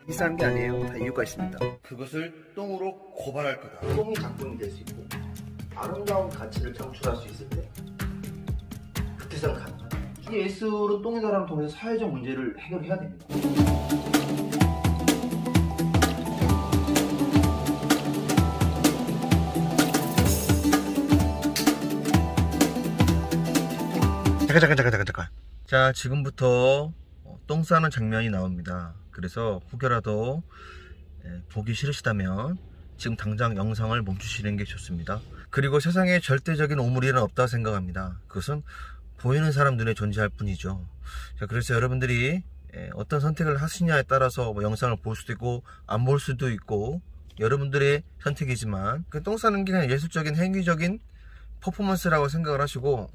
비싼 게 아니에요. 다 이유가 있습니다. 그것을 똥으로 고발할 거다. 똥이 작품이 될 수 있고 아름다운 가치를 창출할 수 있을 때 그때선 가능하다. 이 예술은 똥의 사람을 통해서 사회적 문제를 해결해야 됩니다. 잠깐. 자, 지금부터 똥 싸는 장면이 나옵니다. 그래서 혹여라도 보기 싫으시다면 지금 당장 영상을 멈추시는 게 좋습니다. 그리고 세상에 절대적인 오물이는 없다고 생각합니다. 그것은 보이는 사람 눈에 존재할 뿐이죠. 자, 그래서 여러분들이 어떤 선택을 하시냐에 따라서 뭐 영상을 볼 수도 있고 안 볼 수도 있고 여러분들의 선택이지만 그 똥 싸는 게 그냥 예술적인 행위적인 퍼포먼스라고 생각을 하시고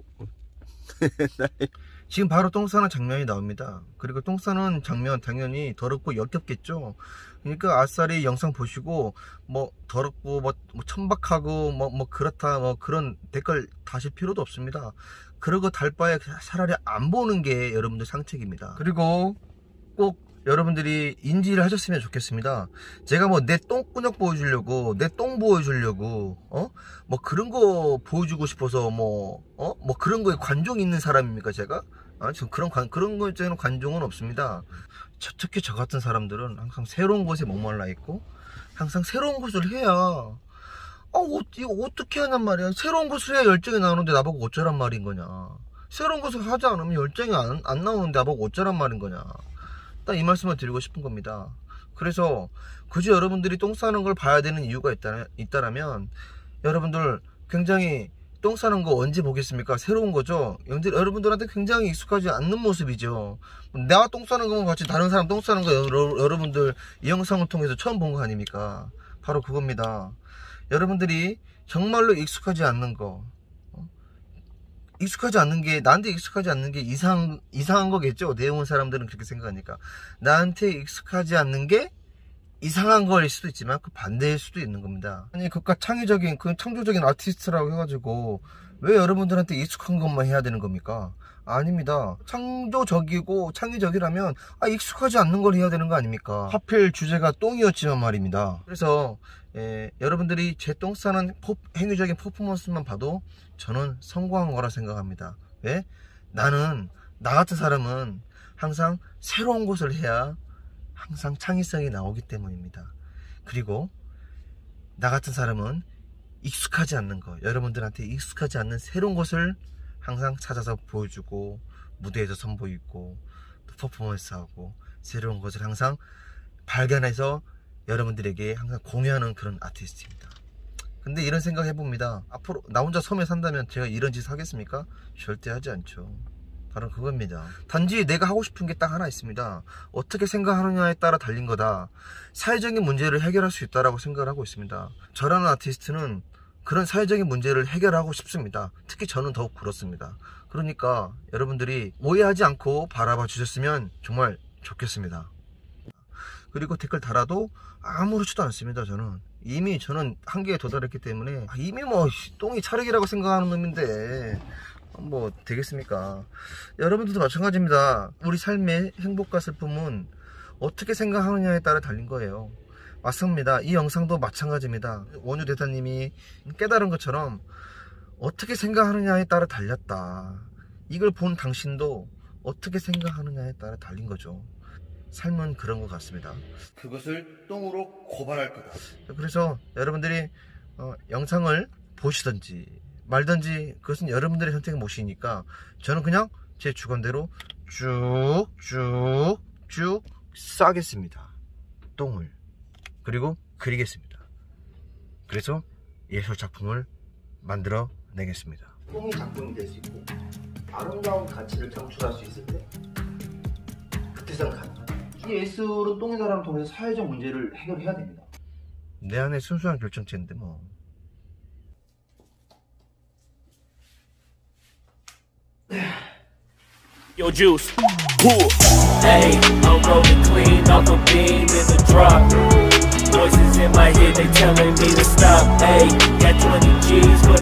지금 바로 똥 싸는 장면이 나옵니다. 그리고 똥 싸는 장면 당연히 더럽고 역겹겠죠. 그러니까 아싸리 영상 보시고 뭐 더럽고 뭐 천박하고 뭐 그렇다 뭐 그런 댓글 다실 필요도 없습니다. 그러고 달 바에 차라리 안 보는 게 여러분들 상책입니다. 그리고 꼭 여러분들이 인지를 하셨으면 좋겠습니다. 제가 뭐 내 똥구녕 보여주려고 내 똥 보여주려고 뭐 그런 거 보여주고 싶어서 뭐 그런 거에 관종이 있는 사람입니까 제가? 저 그런 거에 관종은 없습니다. 특히 저 같은 사람들은 항상 새로운 곳에 목말라 있고 항상 새로운 곳을 해야 이거 어떻게 하냔 말이야. 새로운 곳을 해야 열정이 나오는데 나보고 어쩌란 말인 거냐. 새로운 곳을 하지 않으면 열정이 안 나오는데 나보고 어쩌란 말인 거냐. 딱 이 말씀을 드리고 싶은 겁니다. 그래서 굳이 여러분들이 똥 싸는 걸 봐야 되는 이유가 있다라면 여러분들 굉장히 똥 싸는 거 언제 보겠습니까? 새로운 거죠. 여러분들한테 굉장히 익숙하지 않는 모습이죠. 내가 똥 싸는 거만 같이 다른 사람 똥 싸는 거 여러분들 이 영상을 통해서 처음 본 거 아닙니까? 바로 그겁니다. 여러분들이 정말로 익숙하지 않는 거, 나한테 익숙하지 않는 게 이상한 거겠죠. 내용은 사람들은 그렇게 생각하니까. 나한테 익숙하지 않는 게 이상한 거일 수도 있지만 그 반대일 수도 있는 겁니다. 아니 그깟 창조적인 아티스트라고 해가지고 왜 여러분들한테 익숙한 것만 해야 되는 겁니까? 아닙니다. 창조적이고 창의적이라면 익숙하지 않는 걸 해야 되는 거 아닙니까? 하필 주제가 똥이었지만 말입니다. 그래서 여러분들이 제 똥 싸는 행위적인 퍼포먼스만 봐도 저는 성공한 거라 생각합니다. 왜? 나 같은 사람은 항상 새로운 곳을 해야 항상 창의성이 나오기 때문입니다. 그리고 나 같은 사람은 익숙하지 않는 거, 여러분들한테 익숙하지 않는 새로운 곳을 항상 찾아서 보여주고 무대에서 선보이고 또 퍼포먼스하고 새로운 것을 항상 발견해서 여러분들에게 항상 공유하는 그런 아티스트입니다. 근데 이런 생각 해봅니다. 앞으로 나 혼자 섬에 산다면 제가 이런 짓 하겠습니까? 절대 하지 않죠. 바로 그겁니다. 단지 내가 하고 싶은 게 딱 하나 있습니다. 어떻게 생각하느냐에 따라 달린 거다. 사회적인 문제를 해결할 수 있다라고 생각을 하고 있습니다. 저라는 아티스트는 그런 사회적인 문제를 해결하고 싶습니다. 특히 저는 더욱 그렇습니다. 그러니까 여러분들이 오해하지 않고 바라봐 주셨으면 정말 좋겠습니다. 그리고 댓글 달아도 아무렇지도 않습니다. 저는 한계에 도달했기 때문에 이미 뭐 똥이 찰흙이라고 생각하는 놈인데 뭐 되겠습니까? 여러분들도 마찬가지입니다. 우리 삶의 행복과 슬픔은 어떻게 생각하느냐에 따라 달린 거예요. 맞습니다. 이 영상도 마찬가지입니다. 원유 대사님이 깨달은 것처럼 어떻게 생각하느냐에 따라 달렸다. 이걸 본 당신도 어떻게 생각하느냐에 따라 달린 거죠. 삶은 그런 것 같습니다. 그것을 똥으로 고발할 거다. 그래서 여러분들이 영상을 보시든지 말든지 그것은 여러분들의 선택의 몫이니까 저는 그냥 제 주관대로 쭉 싸겠습니다. 똥을. 그리고 그리겠습니다. 그래서 예술 작품을 만들어 내겠습니다. 똥이 작품이 될 수 있고 아름다운 가치를 창출할 수 있을 때 그때선 가능하다. 이 예술은 똥의 사람을 통해서 사회적 문제를 해결해야 됩니다. 내 안에 순수한 결정체인데 뭐. Yo, Juice. Hey, I'm rolling clean off a beam in the drop. Voices in my head, they telling me to stop. Hey, got 20 G's, but